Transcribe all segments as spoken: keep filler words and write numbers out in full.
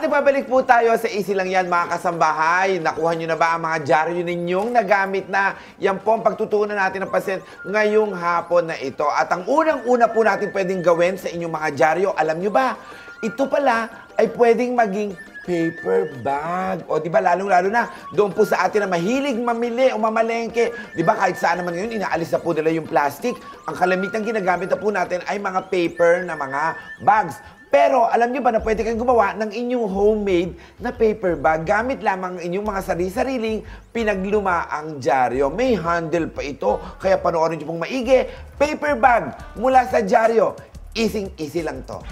At nagbabalik po tayo sa Easy Lang Yan, mga kasambahay. Nakuha nyo na ba ang mga dyaryo ninyong nagamit na? Yan po ang pagtutunan natin ng pansin ngayong hapon na ito. At ang unang-una po natin pwedeng gawin sa inyong mga dyaryo, alam nyo ba, ito pala ay pwedeng maging paper bag. O di ba, lalong-lalo na doon po sa atin na mahilig mamili o mamalengke. Di ba, kahit saan naman ngayon, inaalis na po nila yung plastic. Ang kalamitang ginagamit na po natin ay mga paper na mga bags. Pero alam niyo ba na pwede kayong gumawa ng inyong homemade na paper bag gamit lamang ang inyong mga sarili-sariling pinaglumaang dyaryo. May handle pa ito, kaya panoorin niyo pong maigi. Paper bag mula sa dyaryo. Easy-easy lang to.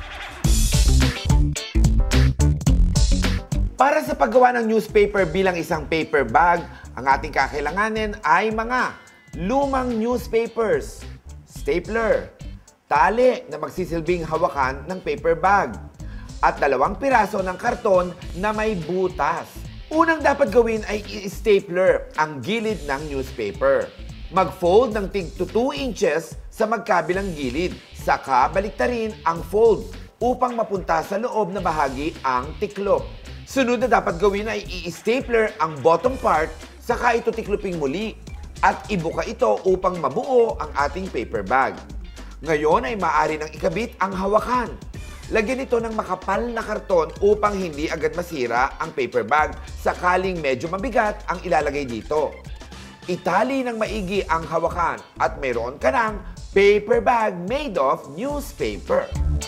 Para sa paggawa ng newspaper bilang isang paper bag, ang ating kakailanganin ay mga lumang newspapers, stapler, tali na magsisilbing hawakan ng paper bag, at dalawang piraso ng karton na may butas. Unang dapat gawin ay i-stapler ang gilid ng newspaper. Mag-fold ng tig two inches sa magkabilang gilid, saka baliktarin ang fold upang mapunta sa loob na bahagi ang tiklop. Sunod na dapat gawin ay i-stapler ang bottom part, saka ito tikloping muli at ibuka ito upang mabuo ang ating paper bag. Ngayon ay maaari nang ikabit ang hawakan. Lagyan ito ng makapal na karton upang hindi agad masira ang paper bag sakaling medyo mabigat ang ilalagay dito. Itali ng maigi ang hawakan at mayroon ka ng paper bag made of newspaper.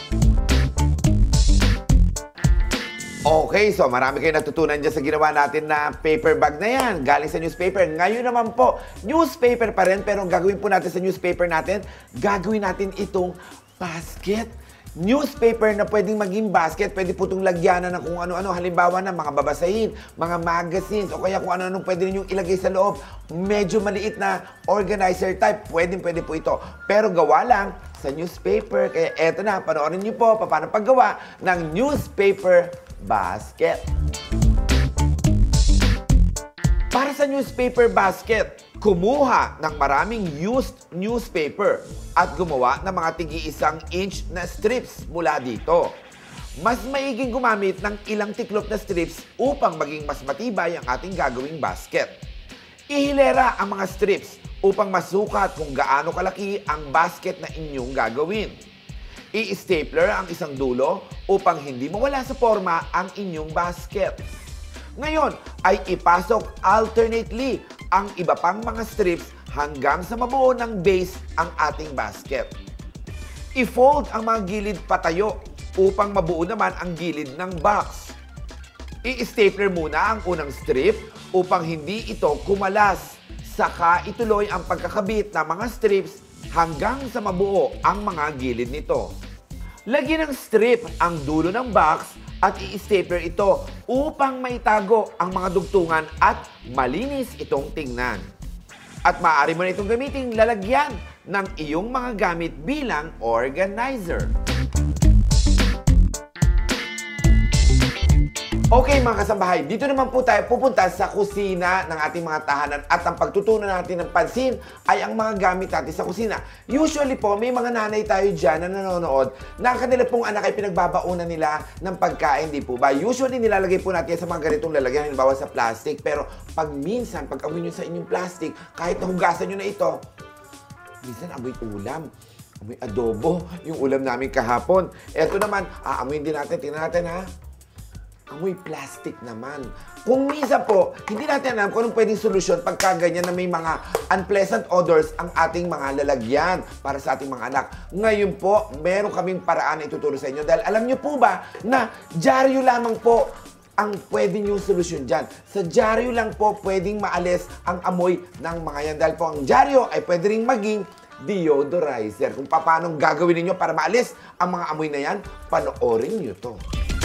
Okay, so marami kayo natutunan dyan sa ginawa natin na paper bag na yan. Galing sa newspaper. Ngayon naman po, newspaper pa rin, pero gagawin po natin sa newspaper natin, gagawin natin itong basket. Newspaper na pwedeng maging basket, pwede po itong lagyanan ng kung ano-ano. Halimbawa na mga babasahin, mga magazines, o kaya kung ano-anong pwede ninyong ilagay sa loob. Medyo maliit na organizer type, pwedeng pwede po ito. Pero gawa lang sa newspaper. Kaya eto na, panoorin niyo po paano paggawa ng newspaper basket. Para sa newspaper basket, kumuha ng maraming used newspaper at gumawa ng mga tigi-isang inch na strips mula dito. Mas maiging gumamit ng ilang tiklop na strips upang maging mas matibay ang ating gagawing basket. Ihilera ang mga strips upang masukat kung gaano kalaki ang basket na inyong gagawin. I-stapler ang isang dulo upang hindi mawala sa forma ang inyong basket. Ngayon ay ipasok alternately ang iba pang mga strips hanggang sa mabuo ng base ang ating basket. I-fold ang mga gilid patayo upang mabuo naman ang gilid ng box. I-stapler muna ang unang strip upang hindi ito kumalas. Saka ituloy ang pagkakabit ng mga strips hanggang sa mabuo ang mga gilid nito. Lagyan ng strip ang dulo ng box at i-stapler ito upang maitago ang mga dugtungan at malinis itong tingnan. At maaari mo na itong gamitin lalagyan ng iyong mga gamit bilang organizer. Okay mga kasambahay, dito naman po tayo pupunta sa kusina ng ating mga tahanan at ang pagtutunan natin ng pansin ay ang mga gamit natin sa kusina. Usually po, may mga nanay tayo dyan na nanonood na ang kanila pong anak ay pinagbabaunan nila ng pagkain, di po ba? Usually nilalagay po natin sa mga ganitong lalagyan, halimbawa sa plastic, pero pag minsan, pag amoy nyo sa inyong plastic, kahit nahugasan nyo na ito, minsan amoy ulam. Amoy adobo, yung ulam namin kahapon. Eto naman, aamoyin din natin, tingnan natin ha. Amoy plastic naman. Kung minsan po, hindi natin alam kung anong pwedeng solusyon pagka ganyan na may mga unpleasant odors ang ating mga lalagyan para sa ating mga anak. Ngayon po, meron kaming paraan na ituturo sa inyo. Dahil alam nyo po ba na dyaryo lamang po ang pwede nyo solusyon dyan. Sa dyaryo lang po pwedeng maalis ang amoy ng mga yan. Dahil po ang dyaryo ay pwede rin maging deodorizer. Kung paano gagawin niyo para maalis ang mga amoy na yan, panoorin nyo to.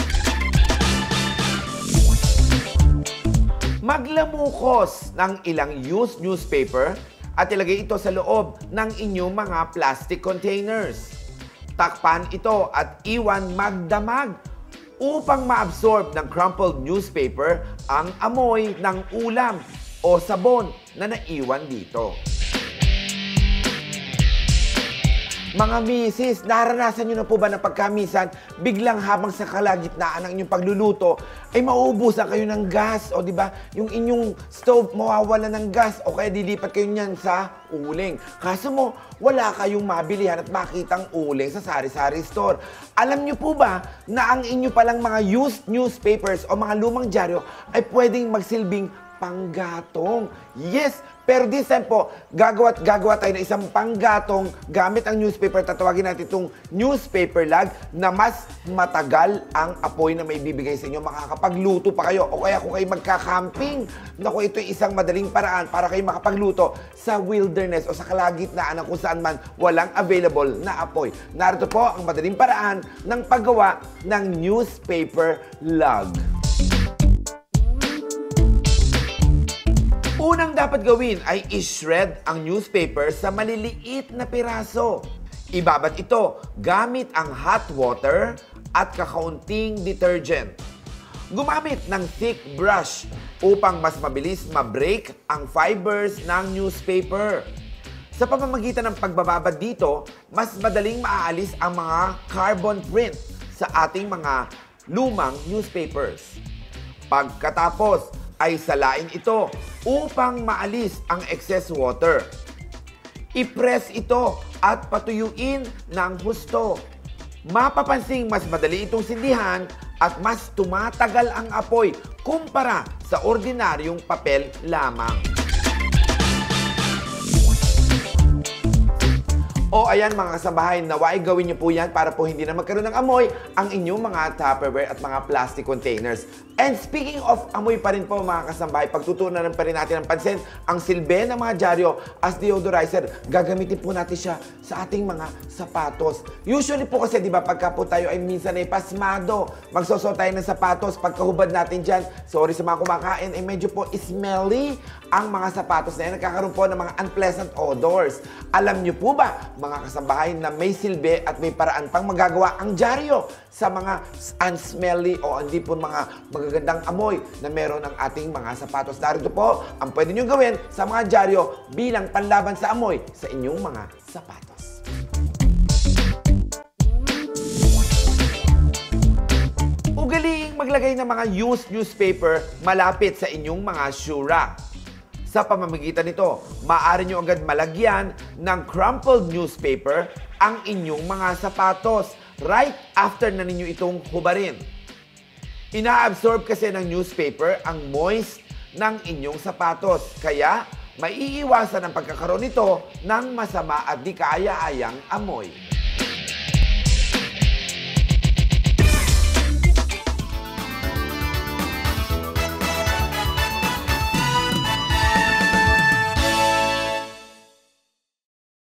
Maglamukos ng ilang used newspaper at ilagay ito sa loob ng inyong mga plastic containers. Takpan ito at iwan magdamag upang ma-absorb ng crumpled newspaper ang amoy ng ulam o sabon na naiwan dito. Mga misis, naranasan nyo na po ba na pagkamisan, biglang habang sa kalagitnaan ng inyong pagluluto, ay mauubusan kayo ng gas, o di ba? Yung inyong stove mawawala ng gas, o kaya dilipat kayo niyan sa uling. Kaso mo, wala kayong mabilihan at makitang uling sa sari-sari store. Alam nyo po ba na ang inyo palang mga used newspapers o mga lumang dyaryo ay pwedeng magsilbing panggatong? Yes! Pero this time po, gagawa, gagawa tayo ng isang panggatong gamit ang newspaper. Tatawagin natin itong newspaper log na mas matagal ang apoy na may bibigay sa inyo. Makakapagluto pa kayo. O kaya kung kayo magka-camping, naku, ito'y isang madaling paraan para kayo makapagluto sa wilderness o sa kalagitnaan ng kung saan man walang available na apoy. Narito po ang madaling paraan ng paggawa ng newspaper log. Unang dapat gawin ay i-shred ang newspaper sa maliliit na piraso. Ibabat ito gamit ang hot water at kakaunting detergent. Gumamit ng thick brush upang mas mabilis ma-break ang fibers ng newspaper. Sa pamamagitan ng pagbababad dito, mas madaling maaalis ang mga carbon print sa ating mga lumang newspapers. Pagkatapos, ay salain ito upang maalis ang excess water. I-press ito at patuyuin ng husto. Mapapansing mas madali itong sindihan at mas tumatagal ang apoy kumpara sa ordinaryong papel lamang. O ayan mga kasambahay, naway gawin niyo po yan para po hindi na magkaroon ng amoy ang inyong mga Tupperware at mga plastic containers. And speaking of amoy pa rin po mga kasambahay, pagtutunan pa rin natin ng pansin ang silbi ng mga dyaryo as deodorizer. Gagamitin po natin siya sa ating mga sapatos. Usually po kasi di ba pagka po tayo ay minsan ay pasmado, magsusuot tayo ng sapatos, pagkahubad natin dyan, sorry sa mga kumakain, ay medyo po smelly ang mga sapatos na yan. Nagkakaroon po ng mga unpleasant odors. Alam niyo po ba mga kasambahay na may silbi at may paraan pang magagawa ang dyaryo sa mga unsmelly o hindi po mga magagandang amoy na meron ang ating mga sapatos. Narito po ang pwede nyo gawin sa mga dyaryo bilang panlaban sa amoy sa inyong mga sapatos. Ugaliing maglagay ng mga used newspaper malapit sa inyong mga shoe rack. Sa pamamagitan nito, maaari nyo agad malagyan ng crumpled newspaper ang inyong mga sapatos right after na ninyo itong hubarin. Ina-absorb kasi ng newspaper ang moist ng inyong sapatos, kaya maiiwasan ang pagkakaroon nito ng masama at di kaaya-ayang amoy.